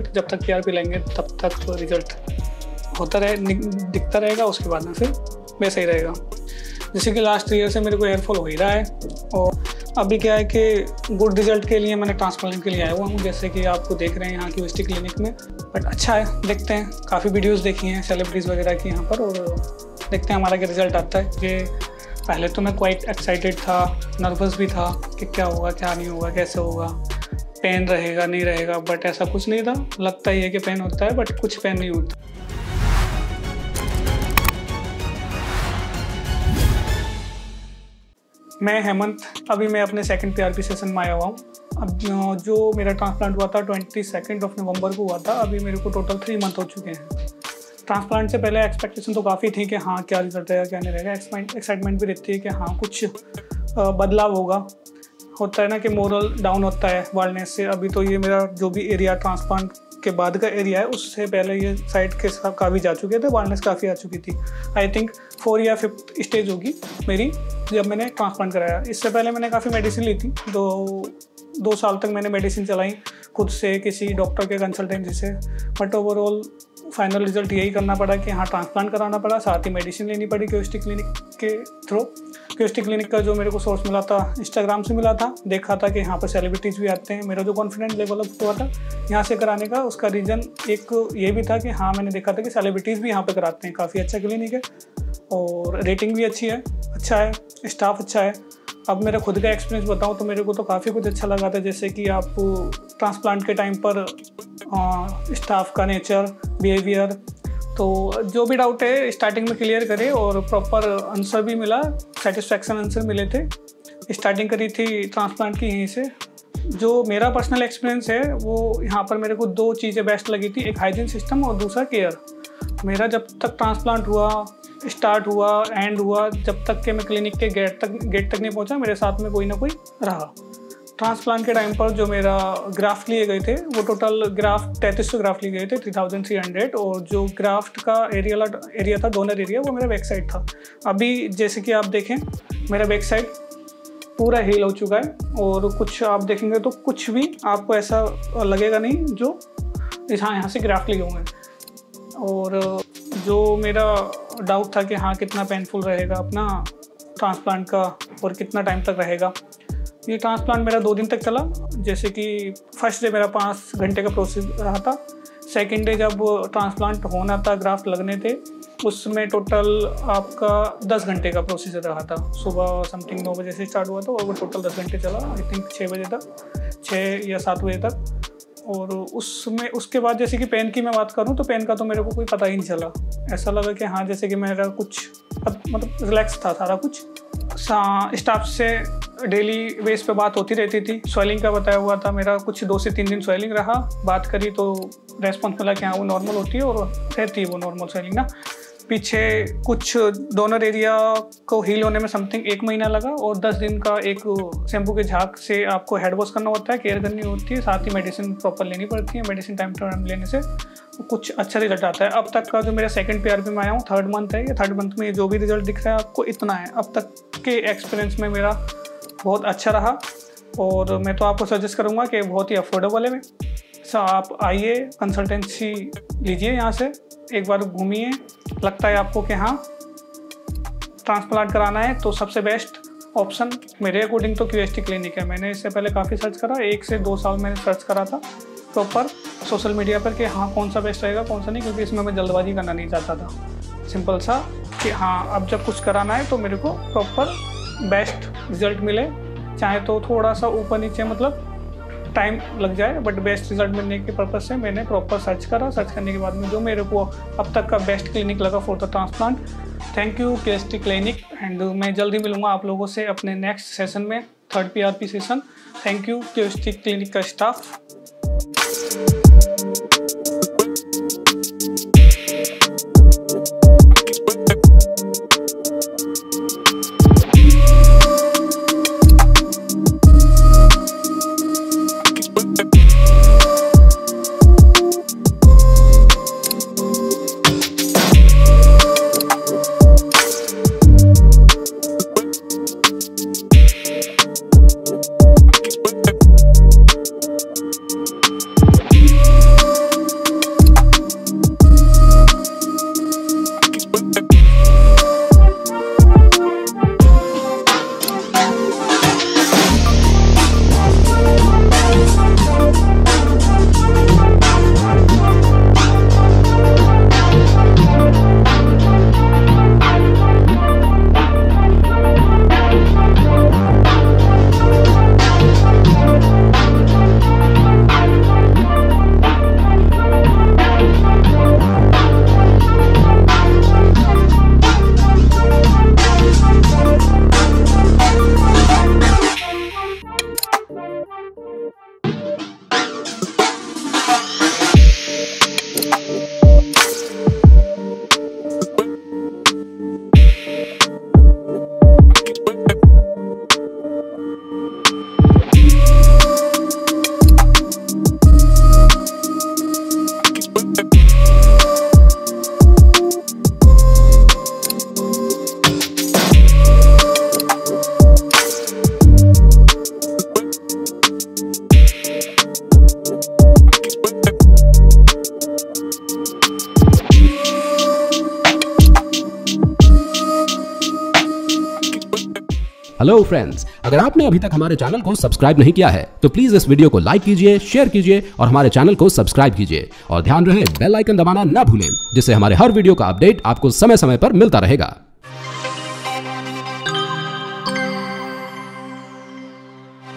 Result, जब तक PRP लेंगे तब तक तो रिजल्ट होता दिखता रहेगा, उसके बाद में फिर वैसा ही रहेगा। जैसे कि लास्ट ईयर से मेरे को एयरफॉल हो ही रहा है, और अभी क्या है कि गुड रिजल्ट के लिए मैंने ट्रांसप्लांट के लिए आया हुआ हूँ, जैसे कि आपको देख रहे हैं यहाँ की क्यूएसटी क्लिनिक में। बट अच्छा है, देखते हैं, काफ़ी वीडियोज़ देखी हैं सेलिब्रिटीज़ वगैरह की यहाँ पर, और देखते हैं हमारा क्या रिजल्ट आता है। ये पहले तो मैं क्वाइट एक्साइटेड था, नर्वस भी था कि क्या होगा क्या नहीं होगा, कैसे होगा, पेन रहेगा नहीं रहेगा, बट ऐसा कुछ नहीं था। लगता ही है कि पेन होता है, बट कुछ पेन नहीं होता। मैं हेमंत, अभी मैं अपने सेकंड पीआरपी सेशन में आया हुआ हूँ। अब जो मेरा ट्रांसप्लांट हुआ था 22 नवंबर को हुआ था, अभी मेरे को टोटल 3 मंथ हो चुके हैं। ट्रांसप्लांट से पहले एक्सपेक्टेशन तो काफ़ी थी कि हाँ क्या रिजल्ट रहेगा क्या नहीं रहेगा, एक्साइटमेंट भी रहती है कि हाँ कुछ बदलाव होगा। होता है ना कि मोरल डाउन होता है वायरनेस से। अभी तो ये मेरा जो भी एरिया ट्रांसप्लांट के बाद का एरिया है, उससे पहले ये साइड के सब काफ़ी जा चुके थे, वायरनेस काफ़ी आ चुकी थी। आई थिंक 4 या 5th स्टेज होगी मेरी जब मैंने ट्रांसप्लांट कराया। इससे पहले मैंने काफ़ी मेडिसिन ली थी, 2 साल तक मैंने मेडिसिन चलाई खुद से, किसी डॉक्टर के कंसल्टेंसी से। बट ओवरऑल फाइनल रिजल्ट यही करना पड़ा कि हाँ ट्रांसप्लांट कराना पड़ा, साथ ही मेडिसिन लेनी पड़ी क्यूएसटी क्लिनिक के थ्रू। क्यूएसटी क्लिनिक का जो मेरे को सोर्स मिला था, इंस्टाग्राम से मिला था, देखा था कि यहाँ पर सेलिब्रिटीज़ भी आते हैं। मेरा जो कॉन्फिडेंस डेवलप हुआ था यहाँ से कराने का, उसका रीज़न एक ये भी था कि हाँ मैंने देखा था कि सेलिब्रिटीज़ भी यहाँ पर कराते हैं। काफ़ी अच्छा क्लिनिक है और रेटिंग भी अच्छी है, अच्छा है, स्टाफ अच्छा है। अब मेरा खुद का एक्सपीरियंस बताऊं तो मेरे को तो काफ़ी कुछ अच्छा लगा था, जैसे कि आप ट्रांसप्लांट के टाइम पर स्टाफ का नेचर, बिहेवियर, तो जो भी डाउट है स्टार्टिंग में क्लियर करे और प्रॉपर आंसर भी मिला, सेटिस्फैक्शन आंसर मिले थे। स्टार्टिंग करी थी ट्रांसप्लांट की यहीं से। जो मेरा पर्सनल एक्सपीरियंस है वो यहाँ पर मेरे को 2 चीज़ें बेस्ट लगी थी, एक हाइजीन सिस्टम और दूसरा केयर। मेरा जब तक ट्रांसप्लांट हुआ, स्टार्ट हुआ, एंड हुआ, जब तक कि मैं क्लिनिक के गेट तक नहीं पहुंचा, मेरे साथ में कोई ना कोई रहा। ट्रांसप्लांट के टाइम पर जो मेरा ग्राफ्ट लिए गए थे वो टोटल ग्राफ्ट 3300 ग्राफ्ट लिए गए थे, 3300, और जो ग्राफ्ट का एरिया था, डोनर एरिया, वो मेरा बैक साइड था। अभी जैसे कि आप देखें मेरा बैक साइड पूरा हील हो चुका है, और कुछ आप देखेंगे तो कुछ भी आपको ऐसा लगेगा नहीं जो यहाँ से ग्राफ्ट लिए होंगे। और जो मेरा डाउट था कि हाँ कितना पेनफुल रहेगा अपना ट्रांसप्लांट का और कितना टाइम तक रहेगा, ये ट्रांसप्लांट मेरा 2 दिन तक चला। जैसे कि फर्स्ट डे मेरा 5 घंटे का प्रोसेस रहा था, सेकंड डे जब ट्रांसप्लांट होना था, ग्राफ्ट लगने थे, उसमें टोटल आपका 10 घंटे का प्रोसेस रहा था। सुबह समथिंग 9 बजे से स्टार्ट हुआ था और वो टोटल 10 घंटे चला, आई थिंक 6 बजे तक, 6 या 7 बजे तक। और उसमें उसके बाद जैसे कि पेन की मैं बात करूं तो पेन का तो मेरे को कोई पता ही नहीं चला। ऐसा लगा कि हाँ जैसे कि मेरा कुछ मतलब रिलैक्स था सारा कुछ। स्टाफ से डेली बेस पे बात होती रहती थी। स्वेलिंग का बताया हुआ था, मेरा कुछ 2 से 3 दिन स्वेलिंग रहा। बात करी तो रेस्पॉन्स मिला कि हाँ वो नॉर्मल होती है और रहती है वो नॉर्मल स्वेलिंग ना। पीछे कुछ डोनर एरिया को हील होने में समथिंग 1 महीना लगा, और 10 दिन का एक शैम्पू के झाग से आपको हेड वॉश करना होता है, केयर करनी होती है, साथ ही मेडिसिन प्रॉपर लेनी पड़ती है। मेडिसिन टाइम टू टाइम लेने से कुछ अच्छा रिजल्ट आता है। अब तक का जो मेरा सेकंड पीआरपी में आया हूँ, 3rd मंथ है ये, 3rd मंथ में जो भी रिजल्ट दिख रहा है आपको इतना है। अब तक के एक्सपीरियंस में मेरा बहुत अच्छा रहा, और मैं तो आपको सजेस्ट करूँगा कि बहुत ही अफोर्डेबल है। आप आइए, कंसल्टेंसी लीजिए यहाँ से, एक बार घूमिए, लगता है आपको कि हाँ ट्रांसप्लांट कराना है तो सबसे बेस्ट ऑप्शन मेरे अकॉर्डिंग तो क्यूएसटी क्लिनिक है। मैंने इससे पहले काफ़ी सर्च करा, 1 से 2 साल मैंने सर्च करा था प्रॉपर सोशल मीडिया पर कि हाँ कौन सा बेस्ट रहेगा कौन सा नहीं, क्योंकि इसमें मैं जल्दबाजी करना नहीं चाहता था। सिंपल सा कि हाँ अब जब कुछ कराना है तो मेरे को प्रॉपर बेस्ट रिजल्ट मिले, चाहे तो थोड़ा सा ऊपर नीचे मतलब टाइम लग जाए, बट बेस्ट रिजल्ट मिलने के पर्पज़ से मैंने प्रॉपर सर्च करा। सर्च करने के बाद में जो मेरे को अब तक का बेस्ट क्लिनिक लगा for the transplant. Thank you QST clinic, and मैं जल्दी मिलूंगा आप लोगों से अपने नेक्स्ट सेशन में, 3rd PRP session. Thank you QST clinic का स्टाफ। हेलो फ्रेंड्स, अगर आपने अभी तक हमारे चैनल को सब्सक्राइब नहीं किया है तो प्लीज इस वीडियो को लाइक कीजिए, शेयर कीजिए और हमारे चैनल को सब्सक्राइब कीजिए और ध्यान रहे बेल आइकन दबाना ना भूलें, जिससे हमारे हर वीडियो का अपडेट आपको समय समय पर मिलता रहेगा।